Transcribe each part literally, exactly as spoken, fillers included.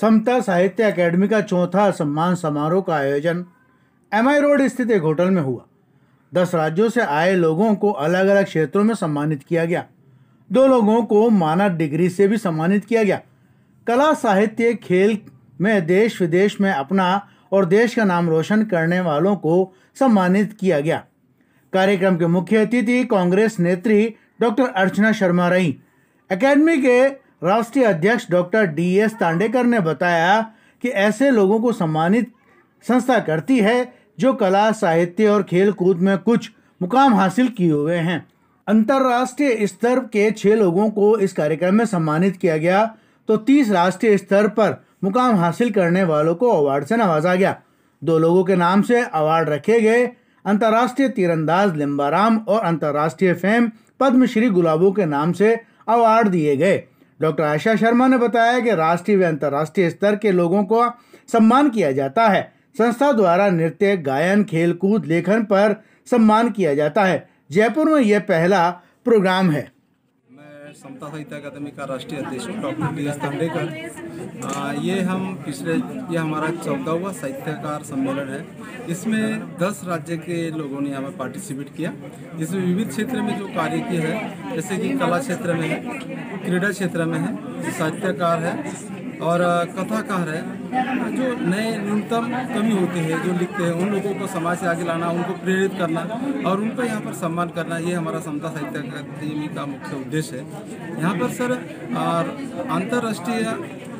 समता साहित्य अकेडमी का चौथा सम्मान समारोह का आयोजन एमआई रोड स्थित एक होटल में हुआ। दस राज्यों से आए लोगों को अलग अलग क्षेत्रों में सम्मानित किया गया। दो लोगों को मानद डिग्री से भी सम्मानित किया गया। कला, साहित्य, खेल में देश विदेश में अपना और देश का नाम रोशन करने वालों को सम्मानित किया गया। कार्यक्रम के मुख्य अतिथि कांग्रेस नेत्री डॉक्टर अर्चना शर्मा रही। अकेडमी के राष्ट्रीय अध्यक्ष डॉक्टर डी एस तांडेकर ने बताया कि ऐसे लोगों को सम्मानित संस्था करती है जो कला, साहित्य और खेल कूद में कुछ मुकाम हासिल किए हुए हैं। अंतर्राष्ट्रीय स्तर के छह लोगों को इस कार्यक्रम में सम्मानित किया गया तो तीस राष्ट्रीय स्तर पर मुकाम हासिल करने वालों को अवार्ड से नवाजा गया। दो लोगों के नाम से अवार्ड रखे गए। अंतर्राष्ट्रीय तीरंदाज लिम्बाराम और अंतर्राष्ट्रीय फेम पद्मश्री गुलाबों के नाम से अवार्ड दिए गए। डॉक्टर आशा शर्मा ने बताया कि राष्ट्रीय व अंतर्राष्ट्रीय स्तर के लोगों को सम्मान किया जाता है। संस्था द्वारा नृत्य, गायन, खेल कूद, लेखन पर सम्मान किया जाता है। जयपुर में यह पहला प्रोग्राम है। मैं समता साहित्य अकादमी का राष्ट्रीय अध्यक्ष हूँ डॉक्टर डी एस तांडेकर। ये हम पिछले ये हमारा चौदहवां साहित्यकार सम्मेलन है। इसमें दस राज्य के लोगों ने यहाँ पर पार्टिसिपेट किया। इसमें विविध क्षेत्र में जो कार्य किए हैं, जैसे कि कला क्षेत्र में है, क्रीड़ा क्षेत्र में है, साहित्यकार है और कथाकार है। जो नए न्यूनतम कवि होते हैं, जो लिखते हैं, उन लोगों को समाज से आगे लाना, उनको प्रेरित करना और उनका यहाँ पर सम्मान करना, ये हमारा समता साहित्य अकादमी का मुख्य उद्देश्य है। यहाँ पर सर अंतर्राष्ट्रीय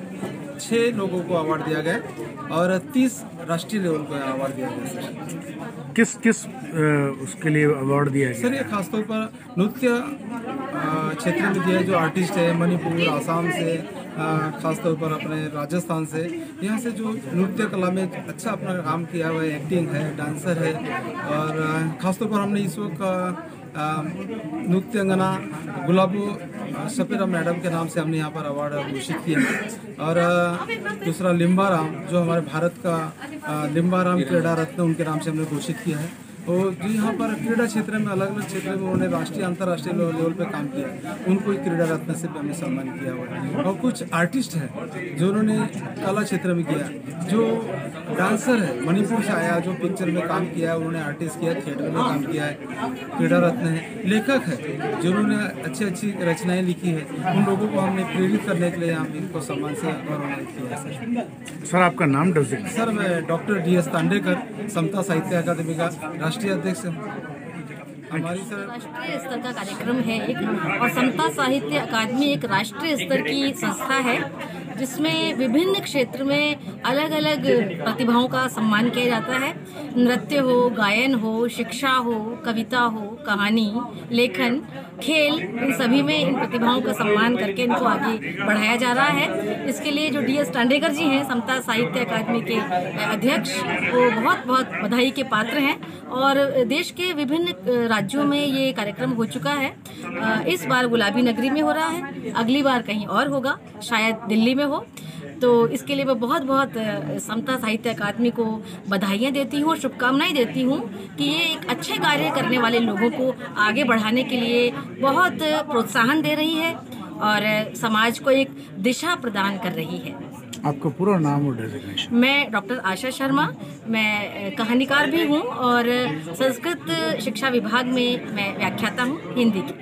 छः लोगों को अवार्ड दिया गया और तीस राष्ट्रीय लेवल को अवार्ड दिया गया सर। किस किस उसके लिए अवार्ड दिया गया? सर ये खासतौर पर नृत्य क्षेत्र में दिया है। जो आर्टिस्ट है मणिपुर, आसाम से, खासतौर पर अपने राजस्थान से, यहाँ से जो नृत्य कला में अच्छा अपना काम किया हुआ है, एक्टिंग है, डांसर है और खासतौर पर हमने इस वक्त नृत्यांगना गुलाबो सपेरा मैडम के नाम से हमने यहाँ पर अवार्ड घोषित किया है। और दूसरा लिम्बाराम, जो हमारे भारत का लिम्बाराम क्रीड़ा रत्न, उनके नाम से हमने घोषित किया है। और जो यहाँ पर क्रीड़ा क्षेत्र में अलग अलग क्षेत्र में उन्होंने राष्ट्रीय अंतर्राष्ट्रीय लेवल पे काम किया, उनको ही क्रीड़ा रत्न से भी हमने सम्मान किया हुआ है। और कुछ आर्टिस्ट हैं जो उन्होंने कला क्षेत्र में किया, जो डांसर है मणिपुर से आया, जो पिक्चर में काम किया है, उन्होंने आर्टिस्ट किया, थिएटर में काम किया है, क्रीड़ा रत्न है। लेखक है जो उन्होंने अच्छी अच्छी रचनाएँ लिखी है, उन लोगों को हमने प्रेरित करने के लिए हम इनको सम्मान से गौरवान्वित किया है। सर सर आपका नाम डॉक्टर? सर मैं doctor D S Tandekar, Samta Sahitya Akademi का राष्ट्रीय अध्यक्ष है। हमारी सर राष्ट्रीय स्तर का कार्यक्रम है एक, और समता साहित्य अकादमी एक राष्ट्रीय स्तर की संस्था है जिसमें विभिन्न क्षेत्र में अलग अलग प्रतिभाओं का सम्मान किया जाता है। नृत्य हो, गायन हो, शिक्षा हो, कविता हो, कहानी, लेखन, खेल, इन सभी में इन प्रतिभाओं का सम्मान करके इनको आगे बढ़ाया जा रहा है। इसके लिए जो डी एस तांडेकर जी हैं, समता साहित्य अकादमी के अध्यक्ष, वो बहुत बहुत बधाई के पात्र हैं। और देश के विभिन्न राज्यों में ये कार्यक्रम हो चुका है। इस बार गुलाबी नगरी में हो रहा है, अगली बार कहीं और होगा, शायद दिल्ली में हो। तो इसके लिए मैं बहुत बहुत समता साहित्य अकादमी को बधाइयाँ देती हूँ, शुभकामनाएं देती हूँ कि ये एक अच्छे कार्य करने वाले लोगों को आगे बढ़ाने के लिए बहुत प्रोत्साहन दे रही है और समाज को एक दिशा प्रदान कर रही है। आपका पूरा नाम और डेजिग्नेशन? मैं डॉक्टर आशा शर्मा, मैं कहानीकार भी हूँ और संस्कृत शिक्षा विभाग में मैं व्याख्याता हूँ हिंदी की।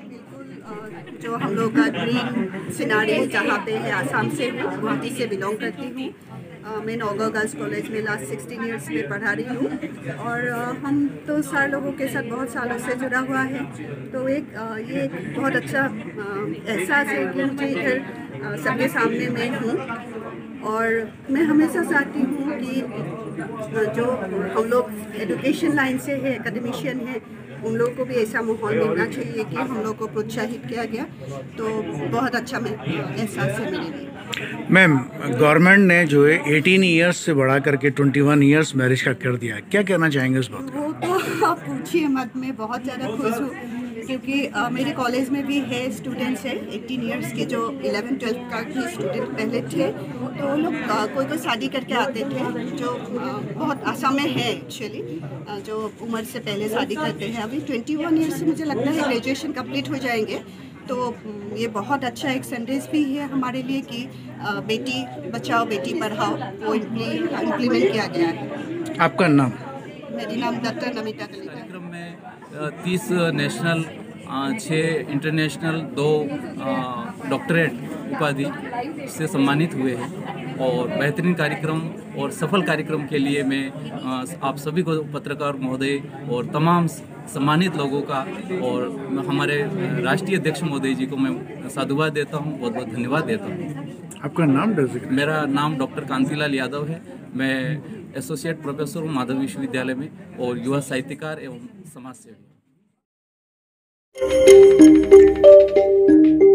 जो हम लोग का ड्रीम सिनारी जहाँ पे है, आसाम से हूँ, गुवाहाटी से बिलोंग करती हूँ। मैं नौगांव गर्ल्स कॉलेज में लास्ट सिक्सटीन इयर्स में पढ़ा रही हूँ और हम तो सारे लोगों के साथ बहुत सालों से जुड़ा हुआ है। तो एक ये एक बहुत अच्छा एहसास है कि मुझे इधर सबके सामने मैं हूँ और मैं हमेशा चाहती हूँ कि जो हम लोग एजुकेशन लाइन से है, एकेडमिशियन है, उन लोगों को भी ऐसा माहौल मिलना चाहिए कि हम लोग को प्रोत्साहित किया गया। तो बहुत अच्छा मैं एहसास है मेरे लिए। मैम, गवर्नमेंट ने जो है अठारह इयर्स से बढ़ा करके इक्कीस इयर्स मैरिज का कर दिया, क्या कहना चाहेंगे उस बात? वो तो आप पूछिए मत, मैं बहुत ज़्यादा खुश हूँ क्योंकि आ, मेरे कॉलेज में भी है स्टूडेंट्स है अठारह इयर्स के जो इलेवन ट्वेल्थ का भी स्टूडेंट पहले थे, तो वो लोग कोई कोई शादी करके आते थे जो आ, बहुत आसाम में है एक्चुअली, जो उम्र से पहले शादी करते हैं। अभी इक्कीस इयर्स से मुझे लगता है ग्रेजुएशन कंप्लीट हो जाएंगे तो ये बहुत अच्छा एक संदेश भी है हमारे लिए कि बेटी बचाओ बेटी पढ़ाओ वो इम्प्लीमेंट किया गया है। आपका नाम? मेरी नाम डॉक्टर नमिता कलिता। कार्यक्रम में तीस नेशनल, छः इंटरनेशनल, दो डॉक्टरेट उपाधि से सम्मानित हुए हैं और बेहतरीन कार्यक्रम और सफल कार्यक्रम के लिए मैं आप सभी को, पत्रकार महोदय और तमाम सम्मानित लोगों का और हमारे राष्ट्रीय अध्यक्ष महोदय जी को मैं साधुवाद देता हूं, बहुत बहुत धन्यवाद देता हूं। आपका नाम? मेरा नाम डॉक्टर कांतिलाल यादव है। मैं एसोसिएट प्रोफेसर हूँ माधव विश्वविद्यालय में और युवा साहित्यकार एवं समाज सेवी।